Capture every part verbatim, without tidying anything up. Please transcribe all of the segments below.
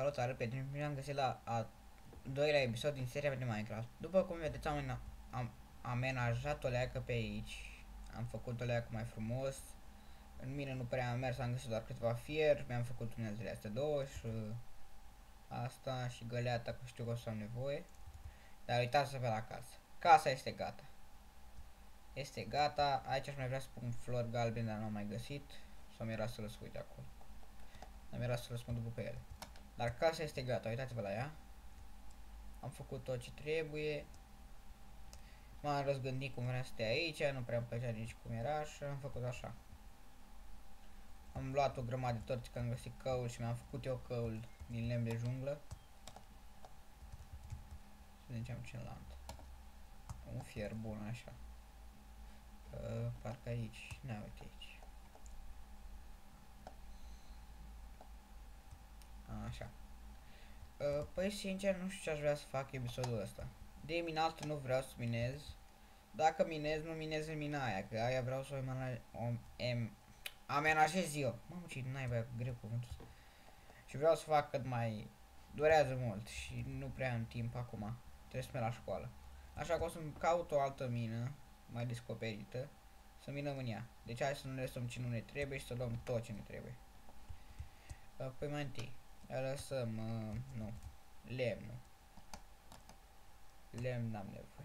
Salutare, pe bine am găsit la a doilea episod din seria de Minecraft. După cum vedeți, am, am amenajat o leacă pe aici. Am făcut o leacă mai frumos. În mine nu prea am mers, am găsit doar câteva fier. Mi-am făcut uneltele astea două și uh, asta și găleata, că știu că o să am nevoie. Dar uitați-vă la casă. Casa este gata. Este gata. Aici aș mai vrea să pun flori galbene, dar nu am mai găsit. Sau mi-era să lăs uite acolo. Dar mi-era să lăs mă după pe ele. Dar casa este gata, uitați-vă la ea. Am făcut tot ce trebuie. M-am răzgândit cum vrea să stea aici, nu prea îmi plăcea nici cum era și am făcut așa. Am luat o grămadă de torți că am găsit căul și mi-am făcut eu căul din lemn de junglă. Să vedem ce am celălalt. Un fier bun așa. Uh, parcă aici, na uite aici. Așa. Uh, păi sincer nu știu ce aș vrea să fac episodul ăsta. De minat nu vreau să minez. Dacă minez, nu minez în mina aia, că aia vreau să o amenajez eu. Mamă, ce naiba, greu cuvântul ăsta. Și vreau să fac cât mai... Durează mult și nu prea am timp acum. Trebuie să merg la școală. Așa că o să-mi caut o altă mină, mai descoperită, să minăm în ea. Deci hai să nu lăsăm ce nu ne trebuie și să luăm tot ce ne trebuie. Păi mai întâi, lăsăm, uh, nu, lemnul. Lemn n-am nevoie.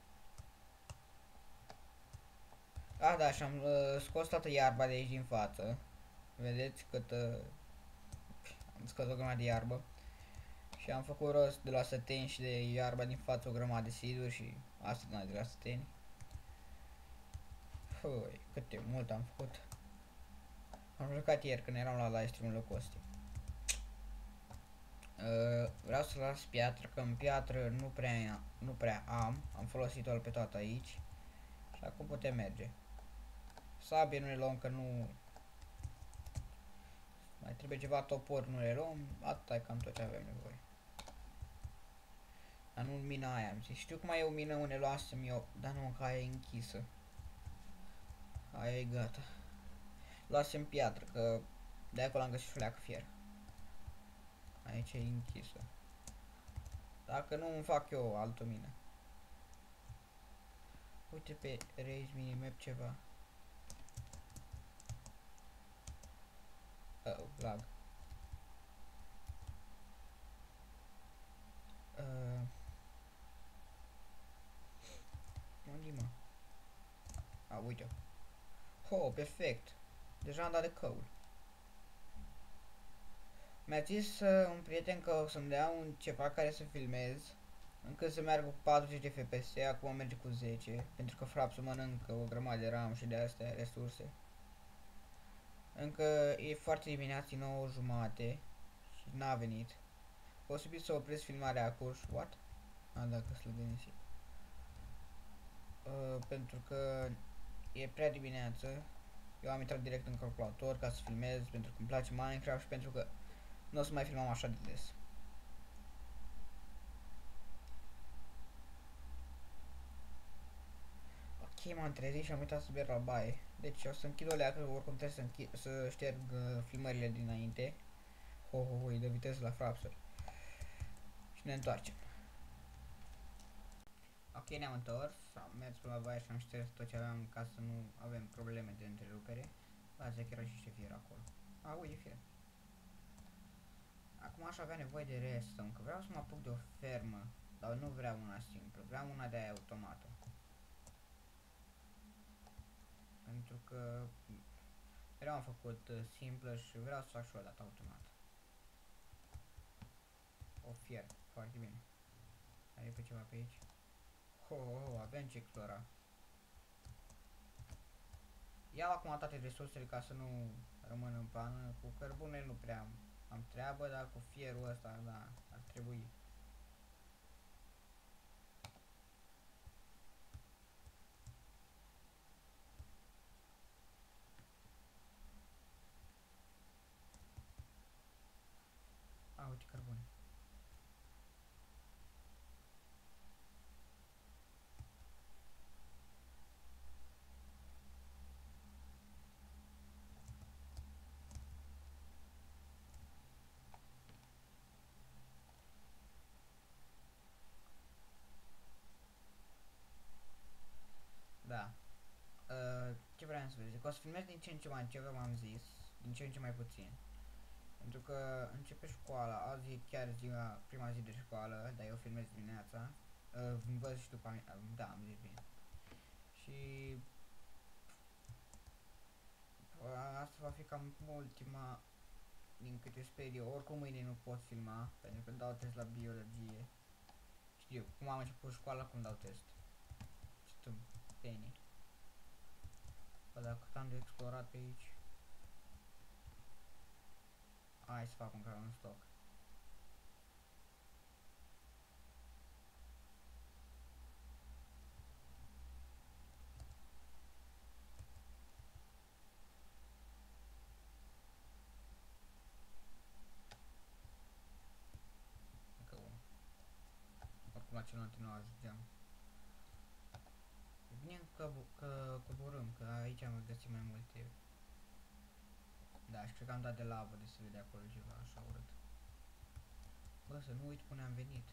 Ah, da, și am uh, scos toată iarba de aici din față. Vedeți cât uh, am scos o grămadă de iarbă. Și am făcut rost de la săteni și de iarba din față o grămadă de siduri și asta de la săteni. Fui, câte mult am făcut. Am jucat ieri când eram la live stream-ul Costi. Uh, vreau să las piatră, că în piatră nu prea, nu prea am. Am folosit-o pe toată aici. Și acum putem merge. Sabie nu le luăm că nu... Mai trebuie ceva topor, nu le luăm. Atâta e cam tot ce avem nevoie. Dar nu în mina aia am zis. Știu cum mai e o mină unde luasem eu. Dar nu, că aia e închisă. Aia e gata. Luasem piatră, că de acolo am găsit șuleacă fier. Aici e închisă. Dacă nu îmi fac eu o altă mină. Uite pe Raise Minimap ceva. Oh, lag. Uh. Unde mă? A, uite. Oh, perfect. Deja am dat de căul. Mi-a zis uh, un prieten că o să-mi dea un ceva care să filmez încât să meargă cu patruzeci de F P S, acum merge cu zece, pentru că Frapsul mănâncă o grămadă de RAM și de astea resurse. Încă e foarte dimineața, nouă jumate și n-a venit. Posibil să opresc filmarea acum. What? A, dacă să-l gândisi. Uh, pentru că e prea dimineață. Eu am intrat direct în calculator ca să filmez, pentru că îmi place Minecraft și pentru că nu o să mai filmăm așa de des. Ok, m-am trezit și am uitat să merg la baie. Deci o să închid o leacă, oricum trebuie să, închid, să șterg uh, filmările dinainte. Ho, ho, ho, îi dă viteză la frapsuri. Și ne întoarcem. Ok, ne-am întors, am mers pe la baie și am șters tot ce aveam ca să nu avem probleme de întrerupere. Azi chiar și niște fier acolo. A, uite fier. Acum aș avea nevoie de redstone, că vreau să mă apuc de o fermă, dar nu vreau una simplă, vreau una de aia automată. Pentru că mereu am făcut uh, simplă și vreau să fac și o dată automat. O fier, foarte bine. Are pe ceva pe aici? Ho, ho, ho, avem ce explora. Iau acum toate resursele ca să nu rămân în pană. Cu cărbune nu prea am, am treabă, dar cu fierul ăsta, da, ar trebui. A, uite cărbune. Da. Uh, ce vreau să vă zic? O să filmez din ce în ce mai, ce v-am zis, din ce în ce mai puțin. Pentru că începe școala, azi e chiar ziua, prima zi de școală, dar eu filmez dimineața. Uh, văd și după amiază, da, am zis bine. Și uh, asta va fi cam ultima, din câte sper eu. Oricum mâine nu pot filma, pentru că dau test la biologie. Știu, cum am început școala, cum dau test. Ce tâmpenie. Bă, dacă cât am de explorat pe aici. Hai să fac măcar un stoc. Încă unul. Oricum la celălalt nu ajungeam. E bine că, că coborâm, că aici am găsit mai multe. Da, și cred că am dat de lavă, de se vede acolo ceva așa urât. Bă, să nu uit până am venit.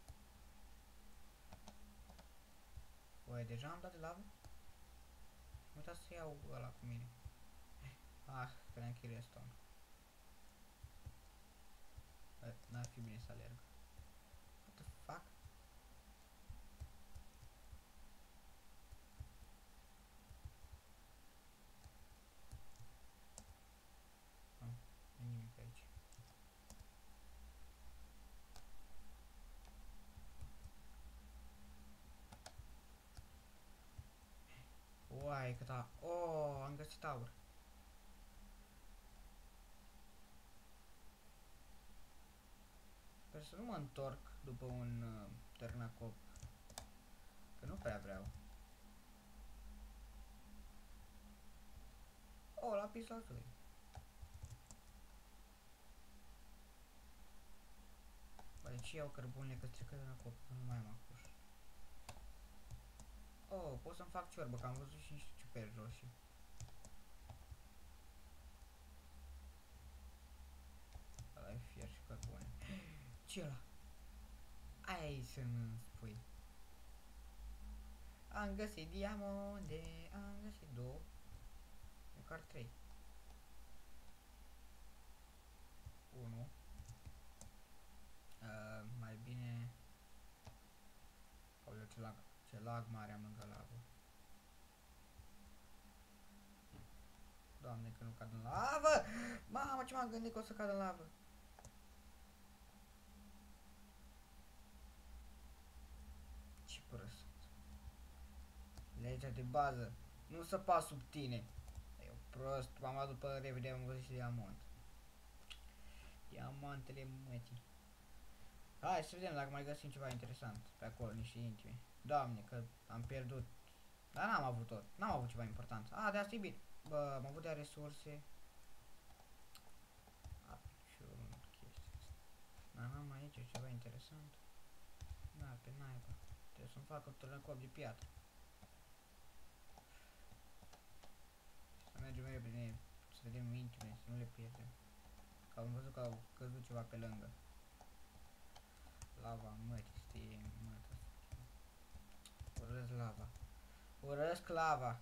Băi, deja am dat de lavă? Am uitat să iau ăla cu mine. Ah, credeam că e redstone. N-ar fi bine să alerg. What the fuck? Ah, nu e nimic aici. Uai, cât a... Oh, am găsit aur. Sper să nu mă întorc după un uh, târnacop. Că nu prea vreau. Oh, lapis lazuli. Bă, de ce iau cărbunele că strică de la cop? Că nu mai am acuș. Oh, pot să-mi fac ciorbă, că am văzut și niște ciuperci roșii. Ăla e fier și cărbune. Ce ăla? Ai să nu spui. Am găsit diamante, am găsit două. Măcar trei. Unu. Uh, mai bine... Aoleu, ce lag, ce lag mare am lângă lavă. Doamne, că nu cad în lavă! Mamă, ce m-am gândit că o să cad în lavă. Ce prost. Legea de bază. Nu săpa sub tine. Eu prost, m-am luat după repede, am văzut și diamant. Diamantele mătii. Hai să vedem dacă mai găsim ceva interesant pe acolo, niște intime. Doamne, că am pierdut. Dar n-am avut tot, n-am avut ceva important. A, de asta e bine. Bă, am avut de resurse. A, ce chestia asta. Dar n-am aici ceva interesant. Da, pe naiba. Trebuie să-mi fac un târnăcop de piatră. Să mergem mai repede, să vedem intime, să nu le pierdem. Că am văzut că au căzut ceva pe lângă. Lava, mătii, stie, mătă. Urăsc lava. Urăsc lava.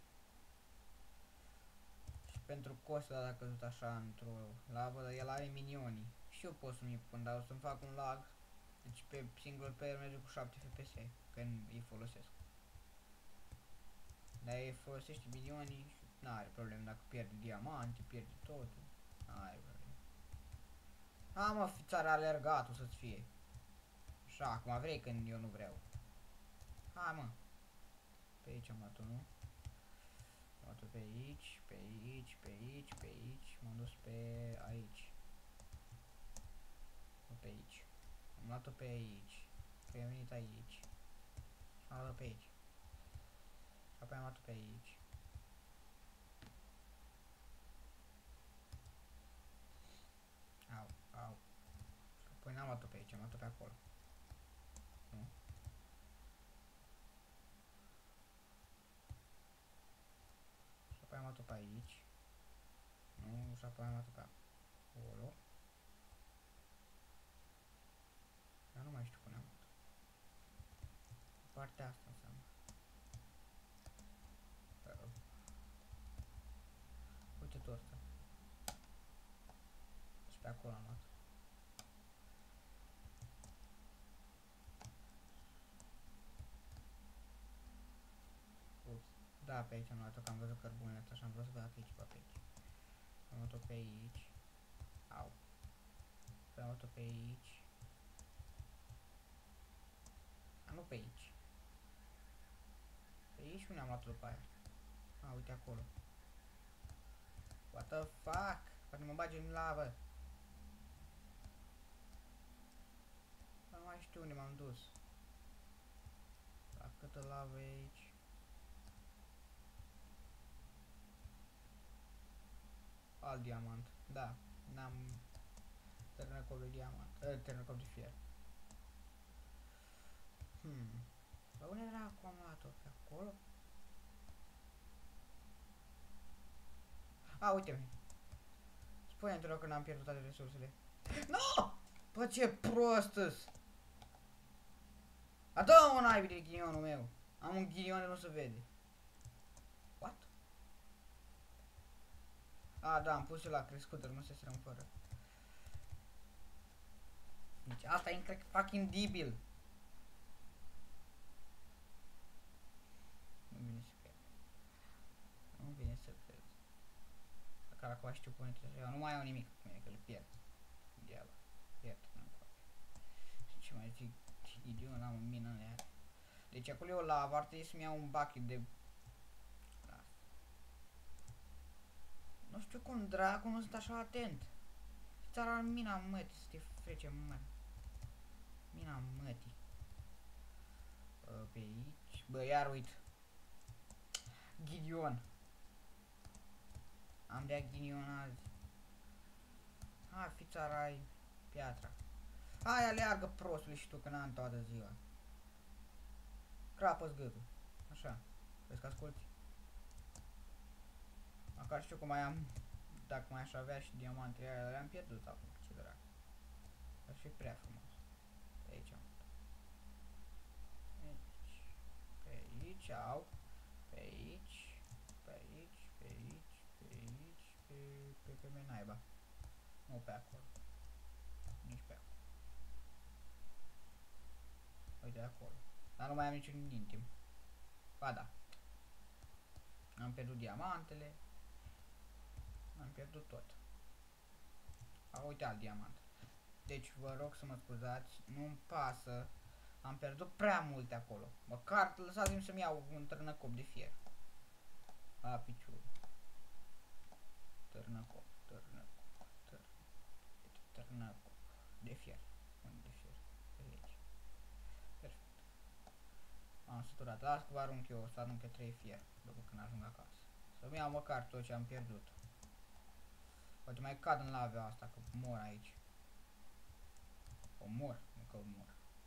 Și pentru Costa dacă a căzut așa într-o lavă, dar el are minionii. Și eu pot să-mi pun, dar o să-mi fac un lag. Deci pe single player merge cu șapte F P S când îi folosesc. Dar ei folosește minionii și n-are probleme dacă pierde diamante, pierde totul. N-are probleme. Ha, mă, țara alergatul să-ți fie. Așa, acum vrei când eu nu vreau. Hai, mă. Pe aici am luat unul. Am luat-o pe aici, pe aici, pe aici, pe aici. M-am dus pe aici. Nu pe aici. Am luat-o pe aici. Că am venit aici. Am luat-o pe aici. Și apoi am luat-o pe aici. Au, au. Și apoi n-am luat-o pe aici, am luat-o pe acolo. Nu. Și apoi am luat-o pe aici. Nu, și apoi am luat-o pe acolo. Dar nu mai știu cum am luat. Partea asta înseamnă. uite torța. Și pe acolo am luat. Ups. Da, pe aici am luat-o, că am văzut cărbunele așa, am vrut să văd dacă e ceva pe aici. Am luat-o pe aici. Au. Am luat-o pe aici. A, nu pe aici. Pe aici unde am luat-o după aia? A, uite acolo. What the fuck? Poate mă bagi în lavă. Nu mai știu unde m-am dus. La câtă lavă e aici? Alt diamant. Da, n-am ternăcop de diamant. Uh, ternăcop de fier. Hmm. Bă, unde era acum am luat-o? Pe acolo? A, uite-mi. Spune-mi, te rog, că n-am pierdut toate resursele. No! Bă, ce prost-s! A, dă-mă naibii de ghinionul meu! Am un ghinion de nu se vede. What? A, da, am pus eu la crescut, dar nu se strâng fără. Deci asta e încă fucking debil. Nu vine să cred. Nu vine să cred. Dacă acum știu pune trebuie. Eu nu mai au nimic cu mine, că le pierd. Deaba. Pierd, n-am coape. Și ce mai zic? Idiot, n-am în mină în ea. Deci acolo eu la ar trebui să-mi iau un bucket de... Las. Nu știu cum dracu nu sunt așa atent. Țara în mina mătii, să te frece mă. Mina mătii. Pe aici. Bă, iar uit. Gideon. Am de-a Gideon azi. Ha, fi țarai. Piatra. Hai, aleargă prostule și tu, că n-am toată ziua. Crapă-ți gâtul. Așa. Vezi că asculti? Măcar știu cum mai am. Dacă mai aș avea și diamantele alea, le-am pierdut acum. Ce dracu. Ar fi prea frumos. Pe aici am. Aici. Pe aici au. Pe aici. Pe aici. Pe aici. Pe aici. Pe... Pe... Pe... Pe naiba. Nu pe acolo. Nici pe acolo. Uite acolo. Dar nu mai am niciun intim. Ba da. Am pierdut diamantele. Am pierdut tot. A, uite alt diamant. Deci vă rog să mă scuzați. Nu-mi pasă. Am pierdut prea multe acolo. Măcar lăsați-mi să-mi iau un târnăcop de fier. A, piciul. Târnăcop. Târnăcop. Târnăcop. Târnăcop. De fier. Unde de fier? Pe aici. Perfect. Am săturat. Las că vă arunc eu. O să arunc trei fier. După când ajung acasă. Să-mi iau măcar tot ce am pierdut. Poate mai cad în lavea asta, că mor aici. O mor, nu că mor.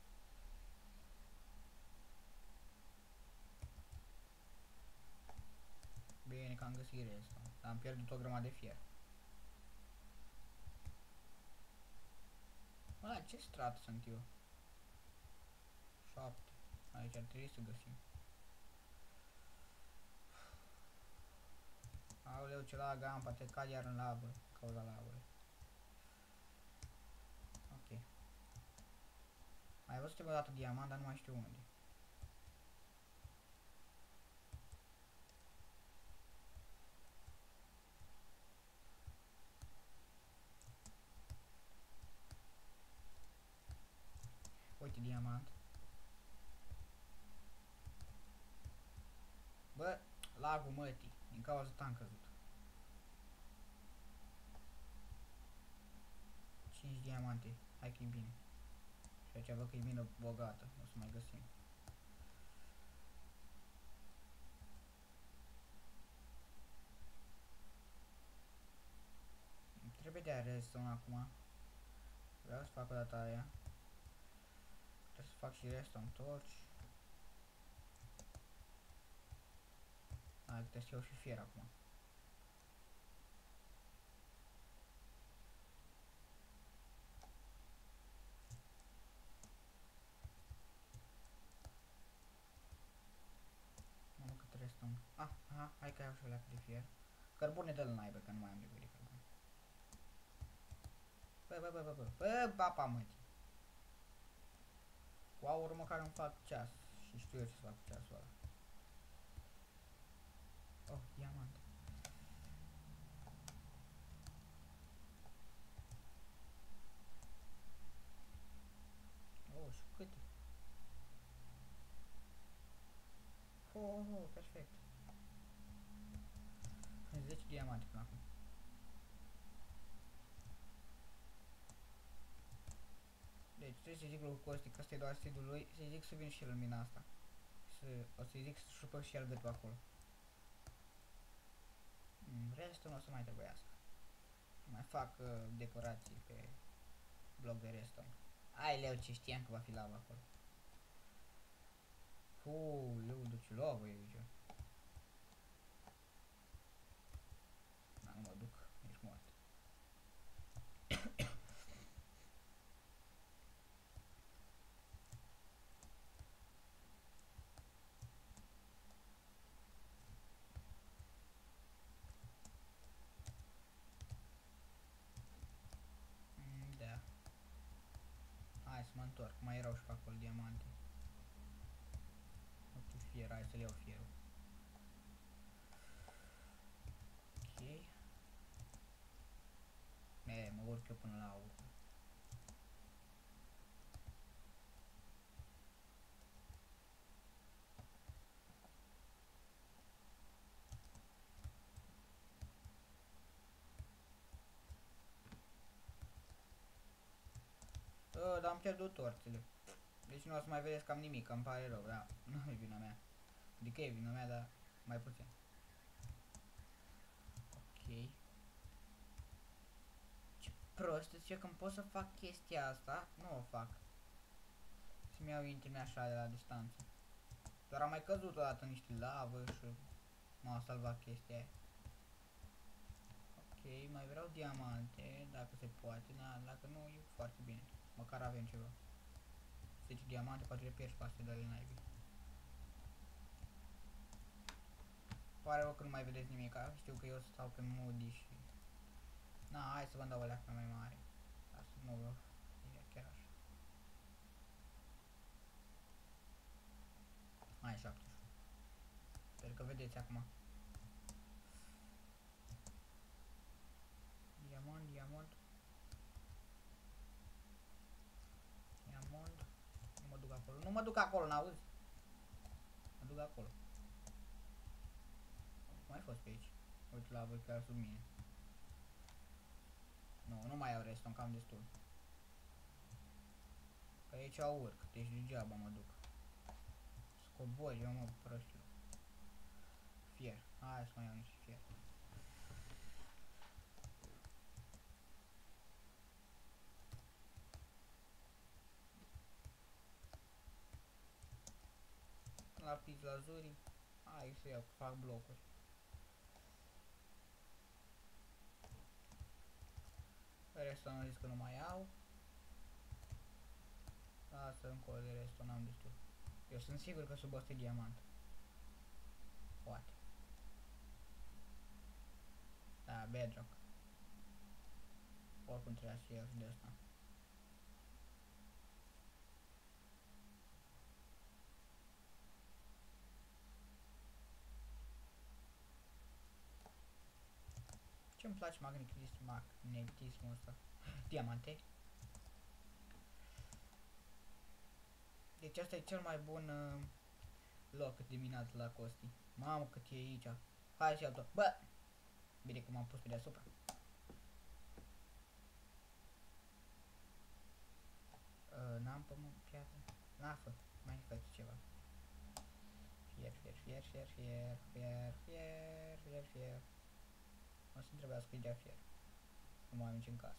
Bine că am găsit restul. Dar am pierdut o grămadă de fier. Mă, la ce strat sunt eu? șapte. Aici ar trebui să găsim. Aoleu, ce lagă am, poate cad iar în lavă, cauza lavului. Ok. Mai văzut o dată diamant, dar nu mai știu unde. Uite diamant. Bă, lagul mătii, din cauza ta am căzut. cinci diamante, hai că e bine. Și aici văd că e mină bogată, o să mai găsim. Trebuie de redstone acum. Vreau să fac o dată aia. Trebuie să fac și redstone torch. Hai, trebuie să iau și fier acum. Mă duc către redstone. Ah, aha, hai că iau și o leacă de fier. Cărbune dă-l naiba, că nu mai am nevoie de cărbune. Bă, bă, bă, bă, bă, bă, papa mătii. Cu aur măcar îmi fac ceas. Și știu eu ce să fac cu ceasul ăla. Oh, diamant. Oh, și câte? Oh, oh, oh, perfect. zece diamante până acum. Deci trebuie să zic lui Costi că ăsta e doar seedul lui, să-i zic să vin și el în mina asta. Să, o să-i zic să șupă și el gâtul acolo. Mm, restul nu o să mai trebuiască. Mai fac uh, decorații pe bloc de redstone. Ai leu, ce știam că va fi lava acolo. Uuu, leu, duci lavă e aici. Da, nu mă duc, ești mort. Mm, da. Hai să mă întorc, mai erau și pe acolo diamante. Ok, fier, hai să-l iau fierul. Ok. E, mă urc eu până la urmă. Uh, dar am pierdut torțele. Deci nu o să mai vedeți cam nimic, îmi pare rău, da, nu e vina mea. Adică e vina mea, dar mai puțin. Ok. Ce prost, zice că pot să fac chestia asta, nu o fac. Să-mi iau internet așa de la distanță. Doar am mai căzut odată în niște lavă și m-a salvat chestia aia. Ok, mai vreau diamante, dacă se poate, da, dacă nu e foarte bine. Măcar avem ceva. zece diamante, poate le pierzi pe astea de ale naibii. Pare rău că nu mai vedeți nimic, știu că eu stau pe Moody și... Na, hai să vă dau o leacă mai mare. Asta nu vă... E chiar așa. Hai, șaptesprezece. Sper că vedeți acum. Diamant, diamant. Diamant. Nu mă duc acolo. Nu mă duc acolo, n-auzi? Mă duc acolo. Mai fost pe aici. Uite la voi chiar sub mine. Nu, nu mai au restul, cam destul. Că aici au urc, deci degeaba mă duc. Scoboi, eu mă prostiu. Fier. Hai să mai iau niște fier. Lapis lazuri. Hai să iau, fac blocuri. Restul am zis că nu mai au. Lasă încolo de restul, n-am destul. Eu sunt sigur că sub ăsta e diamant. Poate. Da, bedrock. Oricum trebuia să iau și de asta. Ce-mi place magnetism, magnetismul ăsta? Diamante. Deci asta e cel mai bun uh, loc de minat la Costi. Mamă cât e aici. Hai să iau tot. Bă! Bine că m-am pus pe deasupra. Uh, N-am pământ, piatră. Nafă. Mai faci ceva. Fier, fier, fier, fier, fier, fier, fier, fier, fier. O să-mi trebuiască îi dea fier. Nu mai am nici în casă.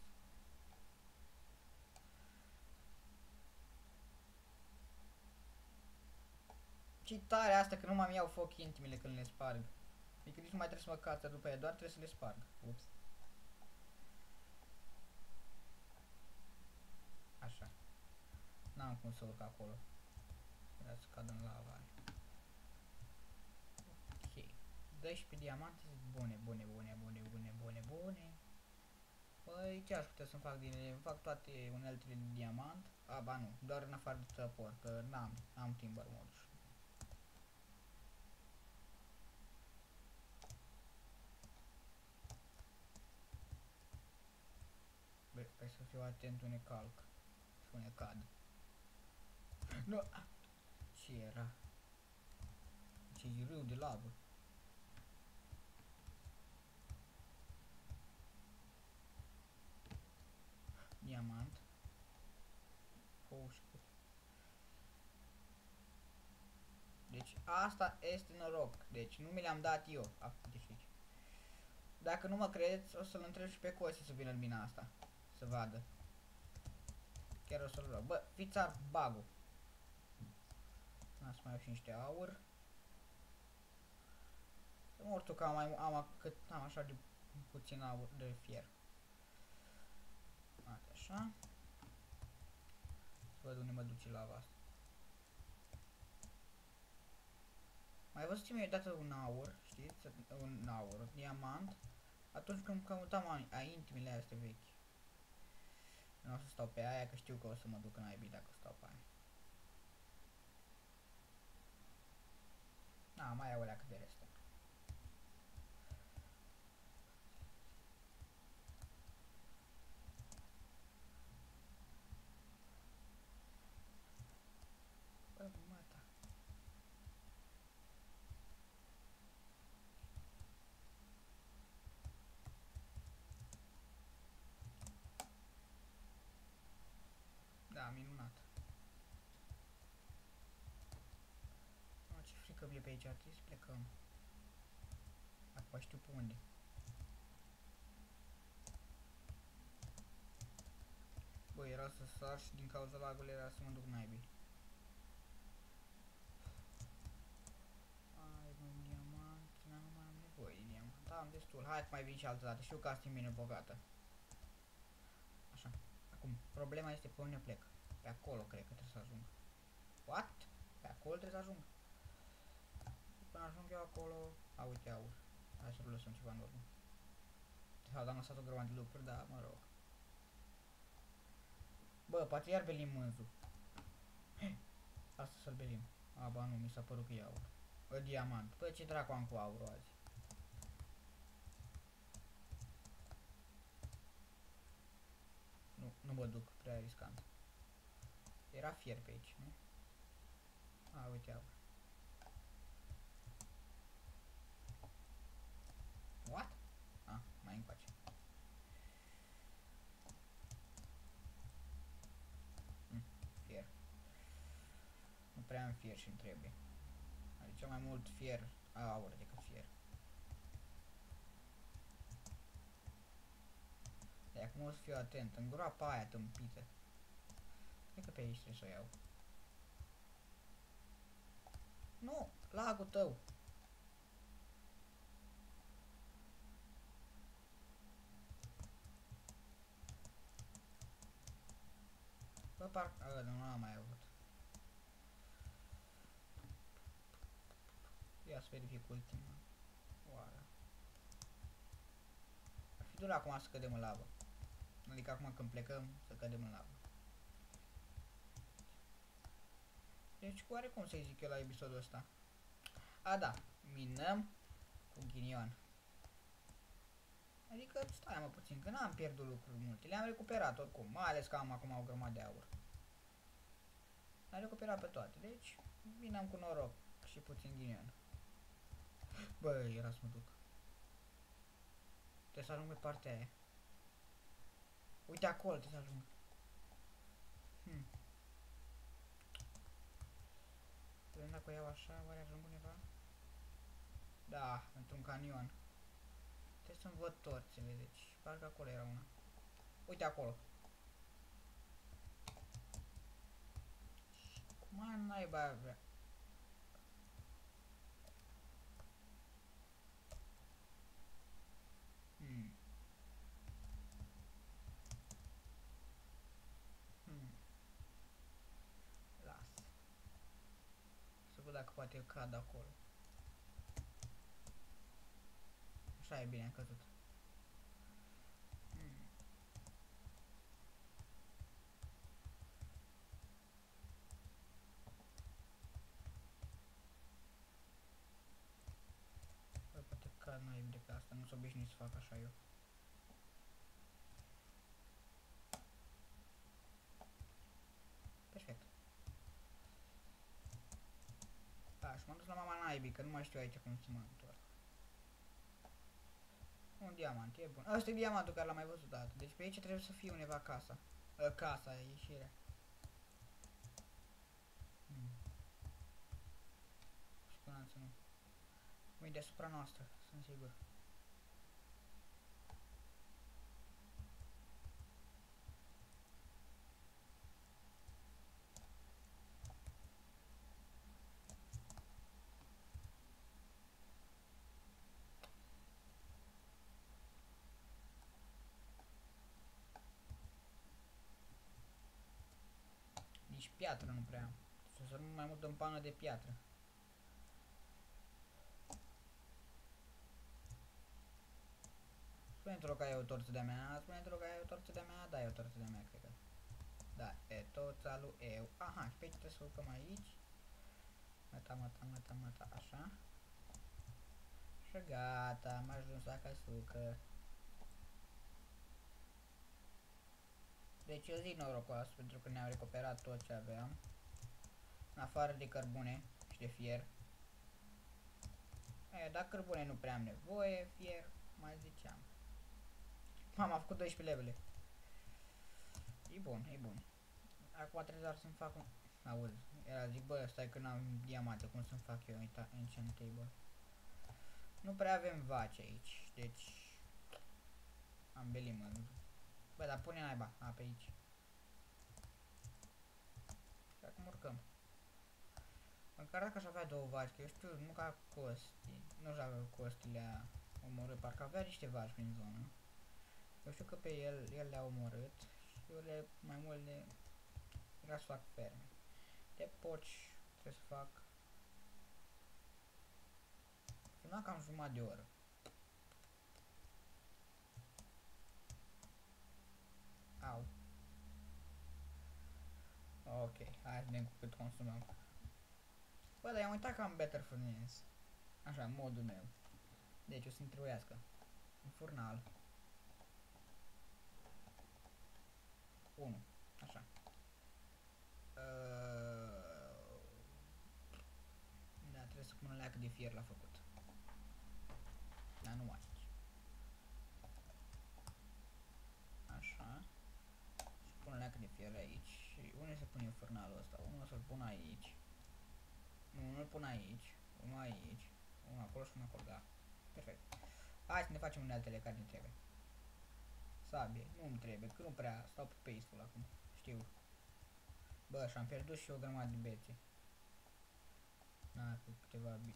Ce tare asta că nu mai iau foc intimele când le sparg. Adică nici nu mai trebuie să mă cață după ea, doar trebuie să le sparg. Ups. Așa. N-am cum să urc acolo. Vreau să cad în lava. Ok. treisprezece diamante, bune, bune, bune, bune, bune, bune, bune. Păi ce aș putea să-mi fac din ele? Îmi fac toate uneltele de diamant. A, ba nu, doar în afară de tăpor, că n-am, n-am timber moduș. Bă, hai să fiu atent unde calc și unde cad. Nu! Ce era? Ce râu de lavă. Diamant. Hoșcut. Deci asta este noroc. Deci nu mi le-am dat eu. Ah, deci aici. Dacă nu mă credeți, o să-l întreb și pe Cosi să vină în mina asta. Să vadă. Chiar o să-l vreau. Bă, fiți ar bug-ul. Să mai iau și niște aur. Să mă urtu că am, mai, am, cât, am așa de puțin aur de fier. Uite așa. Să văd unde mă duce lava asta. Mai văzut mi-a dat un aur, știți? Un aur, un diamant. Atunci când căutam a intimile astea vechi. Nu o să stau pe aia, că știu că o să mă duc în naibii dacă stau pe aia. Na, mai au alea cât de restă. Bă, mata. Da, minunat. Oh, ce frică mi-e pe aici, trebuie să plecăm. Acum știu pe unde. Bă, era să sar și din cauza lagului era să mă duc naibii. Ai, mă, diamant, nu mai am nevoie de diamant. Da, am destul. Hai că mai vin și altă dată. Știu că asta e mine bogată. Așa. Acum, problema este pe unde plec. Pe acolo cred că trebuie să ajung. What? Pe acolo trebuie să ajung. Până ajung eu acolo... A, uite, aur. Hai să lăsăm ceva în urmă. De fapt, am lăsat o grămadă de lucruri, dar mă rog. Bă, poate iar belim mânzul. Asta să-l belim. A, ba nu, mi s-a părut că e aur. Bă, diamant. Bă, ce dracu am cu aurul azi? Nu, nu mă duc, prea riscant. Era fier pe aici, nu? A, uite aur. What? A, mai încoace. Hm, fier. Nu prea am fier și-mi trebuie. Adică mai mult fier aur decât fier. De acum o să fiu atent. În groapa aia tâmpită. Cred că pe aici trebuie să o iau. Nu! Lagul tău! Bă, parcă... A, nu am mai avut. Ia să verific ultima. Oară. Ar fi dur acum să cădem în lavă. Adică acum când plecăm să cădem în lavă. Deci oarecum să-i zic eu la episodul ăsta. A, da. Minăm cu ghinion. Adică stai mă puțin, că n-am pierdut lucruri multe. Le-am recuperat oricum. Mai ales că am acum o grămadă de aur. Le-am recuperat pe toate. Deci minăm cu noroc și puțin ghinion. Bă, era să mă duc. Trebuie să ajung pe partea aia. Uite acolo, trebuie să ajung. Hmm. Vedem dacă o iau așa, oare ajung undeva? Da, într-un canion. Trebuie să-mi văd torțele, deci parcă acolo era una. Uite acolo. Cum aia naiba vrea? Hmm. Hmm. Las. Să văd dacă poate eu cad acolo. Așa e bine, a căzut. Hmm. Bă, poate că n-ai de pe asta, nu s-o obișnuit să fac așa eu. Perfect. Da, și m-am dus la mama naibii, că nu mai știu aici cum să mă întorc. Un diamant, e bun. Asta e diamantul care l-am mai văzut dată. Deci pe aici trebuie să fie undeva casa. A, casa, ieșirea. Hmm. Cu siguranță nu. Nu-i deasupra noastră, sunt sigur. Nici piatră nu prea am. Deci o să rămân mai mult în pană de piatră. Spune-te rog că ai o torță de-a mea, spune-te rog că ai o torță de-a mea, da, e o torță de-a mea, cred că. Da, e torța lui eu. Aha, și pe aici trebuie să urcăm aici. Mata, mata, mata, mata, așa. Și gata, am ajuns la căsucă. Deci eu zic norocos, pentru că ne-am recuperat tot ce aveam. În afară de cărbune și de fier. E, dar cărbune nu prea am nevoie, fier, mai ziceam. Mama, a făcut doisprezece levele. E bun, e bun. Acum trebuie doar să-mi fac un... Auzi, era zic, bă, stai că n-am diamante, cum să-mi fac eu enchant table? Nu prea avem vaci aici, deci... Am belimă. Bă, dar pune naiba, a, pe aici. Și acum urcăm. Măcar dacă aș avea două vaci, că eu știu, nu ca Costi, nu știu dacă Costi le-a omorât, parcă avea niște vaci prin zonă. Eu știu că pe el, el le-a omorât și eu le, mai mult le... Era să fac ferme. De porci trebuie să fac... Filma cam jumătate de oră. Au. Ok, hai să vedem cu cât consumăm. Bă, dar i-am uitat că am Better Furnace. Așa, modul meu. Deci o să-mi trebuiască un furnal. unu. Așa. Uh... Da, trebuie să pun o leacă de fier la făcut. Dar nu aici. Așa. Și pun o leacă de fier aici. Și unde se pune furnalul ăsta? Unul o să-l pun aici. Nu, unul îl pun aici. Unul aici. Unul acolo și unul acolo, da. Perfect. Hai să ne facem uneltele care ne trebuie. Sabie, nu-mi trebuie, că nu prea stau pe peaceful acum. Știu. Bă, și-am pierdut și o grămadă de bețe. Na, cu câteva bi...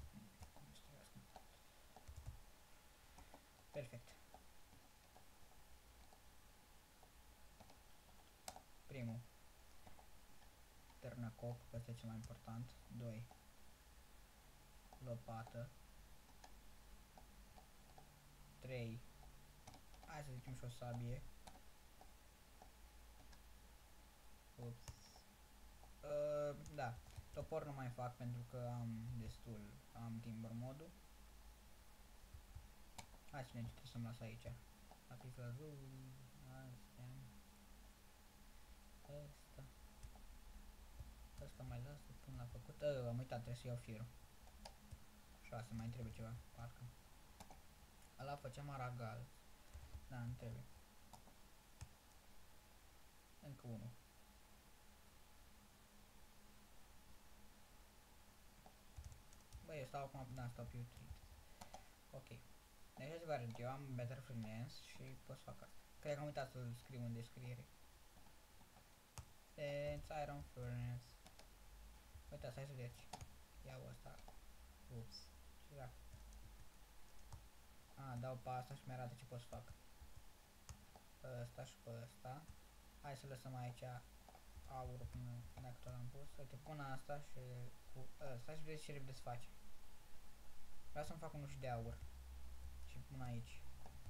Perfect. Primul. Târnăcop, că este cel mai important. doi. Lopată. trei. Hai să zicem și o sabie. Ups. Uh, da. Topor nu mai fac pentru că am destul. Am timber modul. Hai să vedem ce trebuie să-mi las aici. Apiflărul. Astea. Asta. Asta mai las, să pun la făcut. Uh, am uitat, trebuie să iau firul. șase, mai trebuie ceva, parcă. Ăla făceam aragal. Da, îmi trebuie. Încă unul. Băi, eu stau acum, da, stau pe utilities. Ok. Deci să vă arăt, eu am Better Furnace și pot să fac asta. Cred că am uitat să-l scriu în descriere. Deci, Iron Furnace. Uitați, hai să vedeți. Iau asta. Ups. Și da. A, dau pe asta și mi-arată ce pot să fac. Pe ăsta și pe ăsta. Hai să lăsăm aici aurul până dacă tot l-am pus. Uite, pun asta și cu ăsta și vedeți ce repede se face. Vreau să-mi fac unul și de aur. Și pun aici.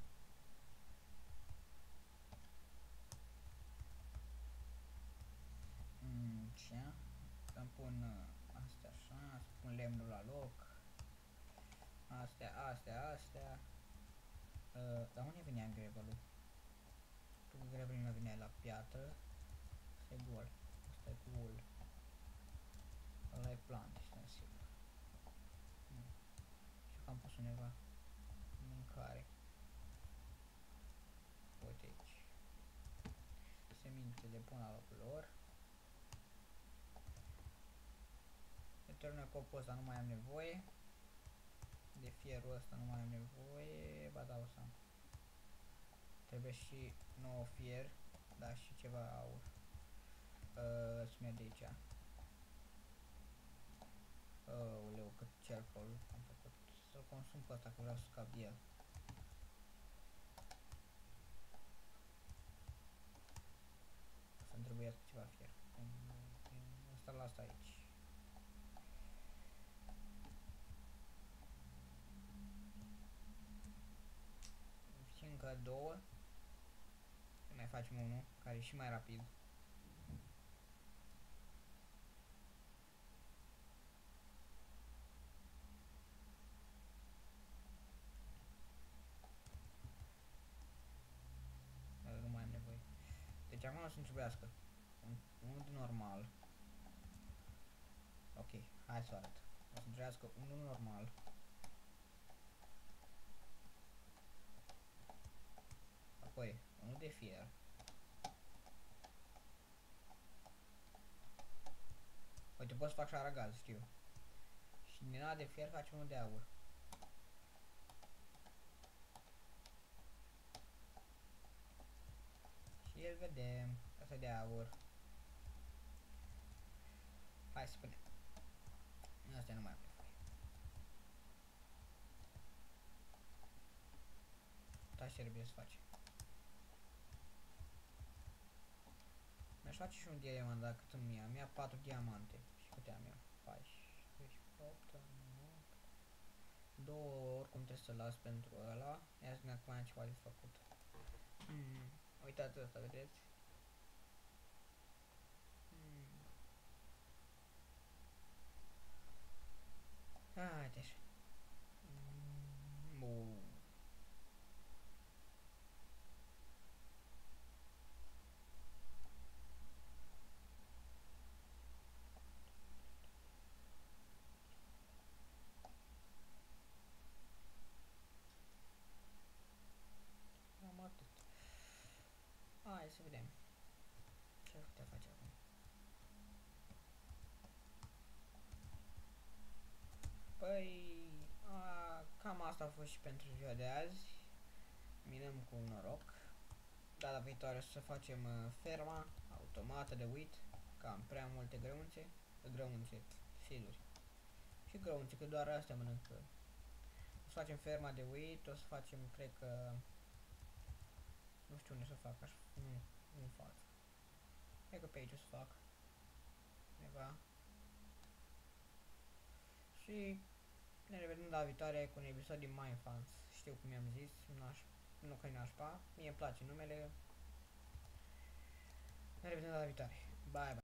Mm, ce? Să-mi pun uh, astea așa, să pun lemnul la loc. Astea, astea, astea. Uh, dar unde venea gravelul? Tu cu gravelul nu venea la piatră. Asta e gol. Asta e cu wool. Ăla e plant, extensiv. Mm. Și că am pus undeva mâncare. Uite aici. Semințele pun la locul lor. De termină copul ăsta nu mai am nevoie. De fierul ăsta nu mai am nevoie. Ba da, o să am. Trebuie și nouă fier, dar și ceva aur. Uh, Spune de aici. Aoleu, cât charcoal am făcut. Să-l consum pe ăsta, că vreau să scap de el. Să-mi trebuiască ceva fier. Ăsta las aici. Și încă două. Să mai facem unul, care e și mai rapid. Nu mai am nevoie. Deci acum o să-mi trebuiască un, unul normal. Ok, hai să arăt. O să-mi trebuiască unul normal. Apoi, unul de fier. Uite, pot să fac și aragaz, știu. Și din ăla de fier facem unul de aur. Și el vedem. Asta de aur. Hai să spunem. Astea nu mai am nevoie. Asta trebuie să facem. Mi-aș face și un diamant, dacă cât îmi ia. Mi-a patru diamante. Și câte am eu? paisprezece, opt, nouă. Două oricum trebuie să las pentru ăla. Ia să ne acum am ceva de făcut. Mm. Uitați asta, vedeți? Mm. Haide așa. Mm. Am atât. Hai să vedem. Ce ar putea face acum? Păi, a, cam asta a fost și pentru ziua de azi. Minăm cu noroc. Data viitoare o să facem uh, ferma automată de wheat, că am prea multe grăunțe, grăunțe, seeduri. Și grăunțe, că doar astea mănâncă. O să facem ferma de wheat, o să facem, cred că, nu știu unde să fac, aș, nu, nu fac. Cred că pe aici o să fac. Undeva. Și ne revedem data viitoare cu un episod din Minefans. Știu cum i-am zis, nu că-i nașpa, mie îmi place numele. Ne revedem data viitoare. Bye, bye.